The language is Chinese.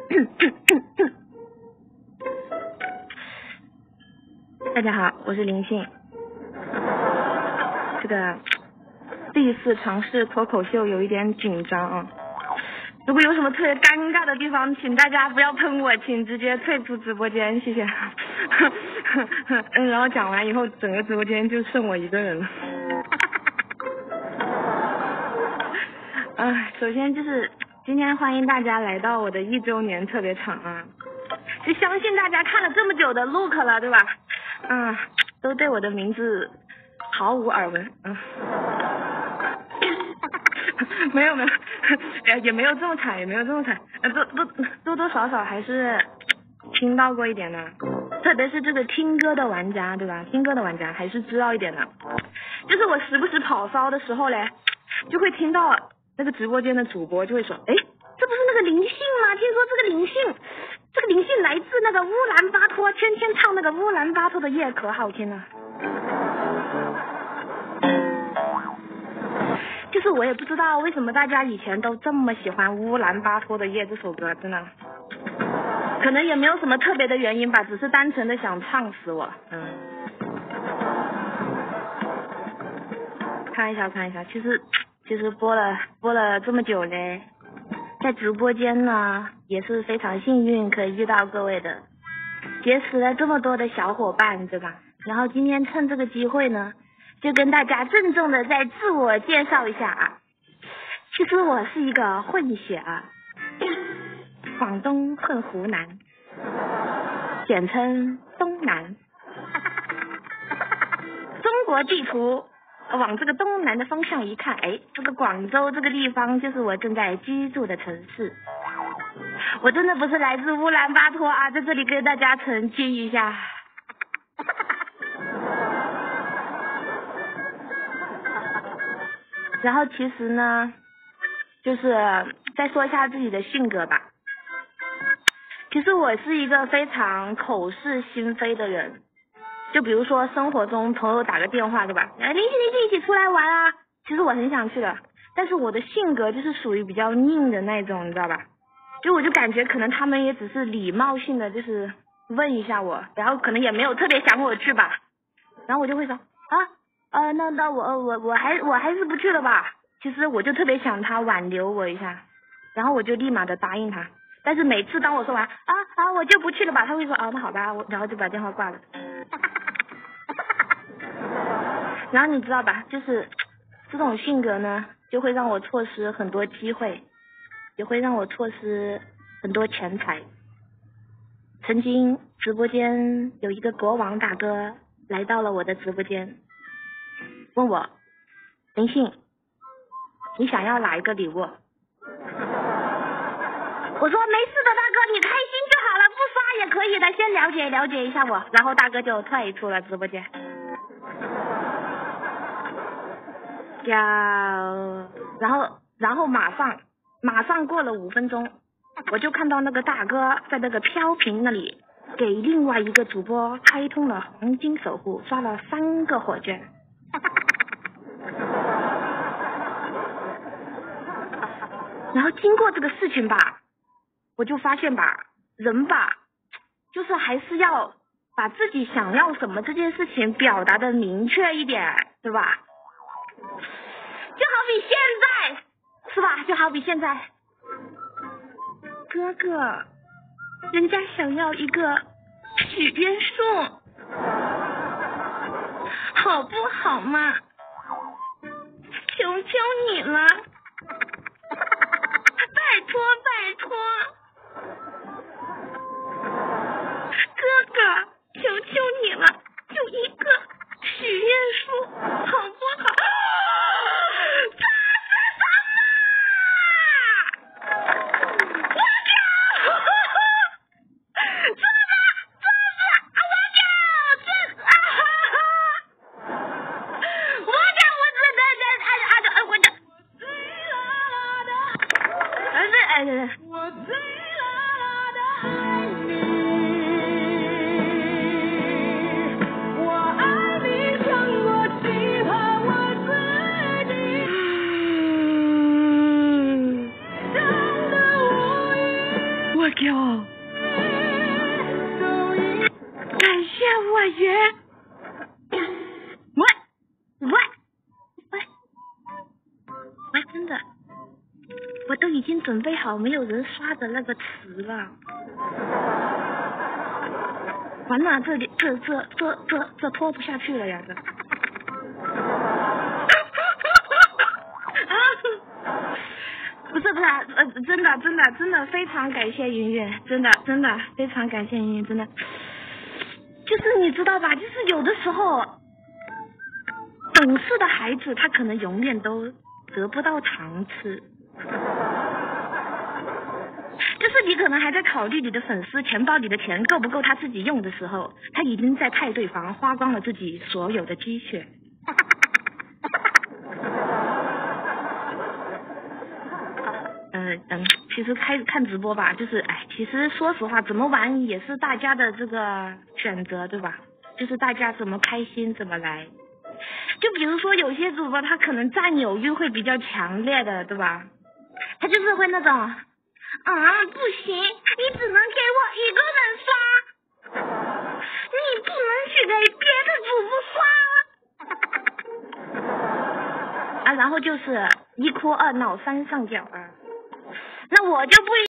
大家好，我是林信。这个第一次尝试脱口秀，有一点紧张啊。如果有什么特别尴尬的地方，请大家不要喷我，请直接退出直播间，谢谢。然后讲完以后，整个直播间就剩我一个人了。首先就是今天欢迎大家来到我的1周年特别场啊！就相信大家看了这么久的 Look 了，对吧？都对我的名字毫无耳闻。没有，也没有这么惨，多多少少还是听到过一点的，特别是这个听歌的玩家，对吧？听歌的玩家还是知道一点的。就是我时不时跑骚的时候嘞，就会听到那个直播间的主播就会说，哎，这不是那个林信吗？听说这个林信来自那个乌兰巴托，天天唱那个乌兰巴托的夜可好听了。就是我也不知道为什么大家以前都这么喜欢乌兰巴托的夜这首歌，真的，可能也没有什么特别的原因吧，只是单纯的想唱死我。看一下，其实播了这么久嘞，在直播间呢也是非常幸运可以遇到各位的，结识了这么多的小伙伴，对吧？然后今天趁这个机会呢，就跟大家郑重的再自我介绍一下啊。其实我是一个混血啊，广东混湖南，简称东南。中国地图往这个东南的方向一看，哎，这个广州这个地方就是我正在居住的城市。我真的不是来自乌兰巴托啊，在这里跟大家澄清一下。然后其实呢，就是再说一下自己的性格吧。其实我是一个非常口是心非的人，就比如说生活中朋友打个电话，对吧？林信一起出来玩啊，其实我很想去的，但是我的性格就是属于比较拧的那种，你知道吧？就我就感觉可能他们也只是礼貌性的就是问一下我，然后可能也没有特别想我去吧，然后我就会说那我还是不去了吧。其实我就特别想他挽留我一下，然后我就立马的答应他。但是每次当我说完我就不去了吧，他会说那好吧，然后就把电话挂了。然后你知道吧，就是这种性格呢，就会让我错失很多机会，也会让我错失很多钱财。曾经直播间有一个国王大哥来到了我的直播间，问我，林信，你想要哪一个礼物？我说没事的，大哥，你开心就好了，不刷也可以的，先了解一下我。然后大哥就退出了直播间。然后马上过了5分钟，我就看到那个大哥在那个飘屏那里给另外一个主播开通了黄金守护，刷了3个火箭。然后经过这个事情吧，我就发现吧，人吧，就是还是要把自己想要什么这件事情表达的明确一点，对吧？就好比现在，是吧？就好比现在，哥哥，人家想要一个许愿树，好不好嘛？求求你了，拜托，哥哥，求求你了，就一个许愿树，好不好？这是什么？我靠！我最爱的爱你，我爱你胜过其他我自己。真的无语， 我靠！感谢我爷！喂，真的，我都已经准备好没有人刷的那个词了。完了，这拖不下去了呀！这。不是，真的非常感谢云云，真的非常感谢云云，真的，就是你知道吧，就是有的时候懂事的孩子他可能永远都得不到糖吃，就是你可能还在考虑你的粉丝钱包里的钱够不够他自己用的时候，他已经在派对房花光了自己所有的积蓄。其实看直播吧，就是其实说实话，怎么玩也是大家的这个选择，对吧？就是大家怎么开心怎么来。就比如说有些主播他可能占有欲会比较强烈的，对吧？他就是会那种，不行，你只能给我一个人刷，你不能去给别的主播刷。然后就是一哭二闹三上吊啊。那我就不一